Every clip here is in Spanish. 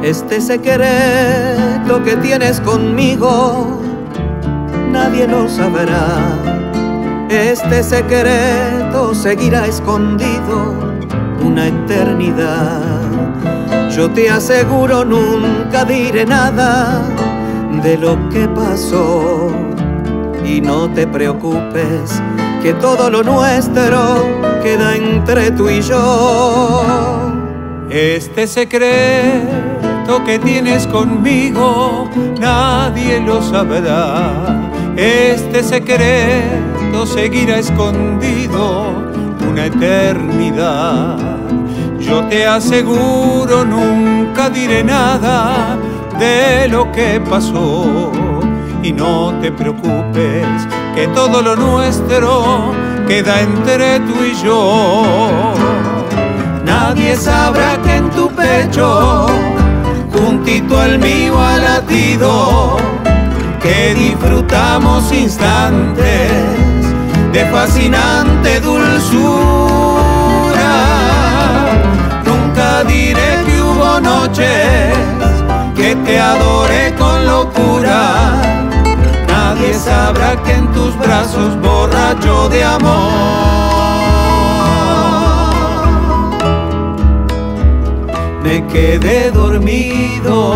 Este secreto que tienes conmigo, nadie lo sabrá. Este secreto seguirá escondido una eternidad. Yo te aseguro nunca diré nada de lo que pasó. Y no te preocupes, que todo lo nuestro queda entre tú y yo. Este secreto que tienes conmigo, nadie lo sabrá. Este secreto seguirá escondido una eternidad. Yo te aseguro nunca diré nada de lo que pasó. Y no te preocupes, que todo lo nuestro queda entre tú y yo. Nadie sabrá que en tu pecho, juntito al mío ha latido, que disfrutamos instantes de fascinante dulzura. Nunca diré que hubo noches que te adoré con locura. Nadie sabrá que en tus brazos, borracho de amor, me quedé dormido.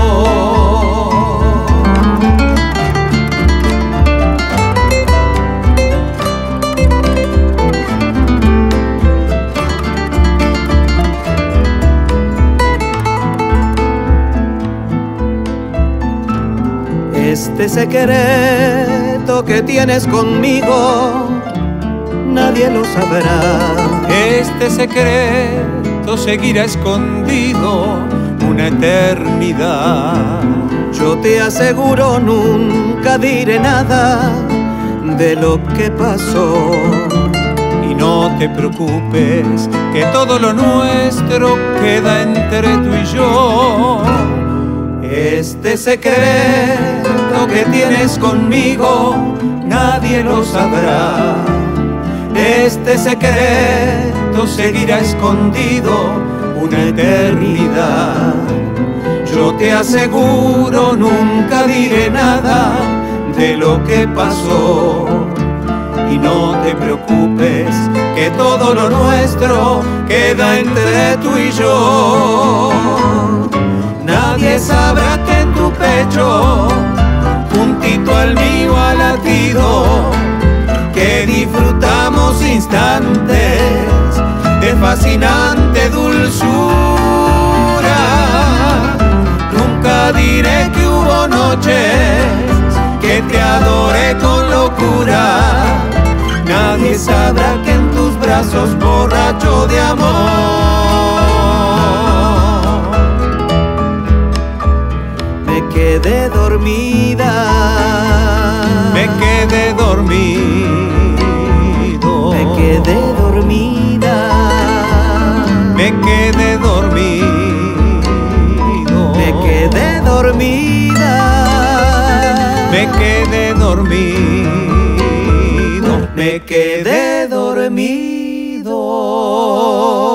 Este secreto que tienes conmigo, nadie lo sabrá. Este secreto seguirá escondido una eternidad. Yo te aseguro nunca diré nada de lo que pasó. Y no te preocupes, que todo lo nuestro queda entre tú y yo. Este secreto que tienes conmigo, nadie lo sabrá. Este secreto seguirá escondido una eternidad. Yo te aseguro nunca diré nada de lo que pasó. Y no te preocupes, que todo lo nuestro queda entre tú y yo. Nadie sabrá que en tu pecho, juntito al mío ha latido, que disfrutamos instantes de fascinante dulzura. Nunca diré que hubo noches que te adoré con locura. Nadie sabrá que en tus brazos, borracho de amor, me quedé dormida. Me quedé dormido. Me quedé dormida. Me quedé dormido. Me quedé dormida. Me quedé dormido. Me quedé dormido.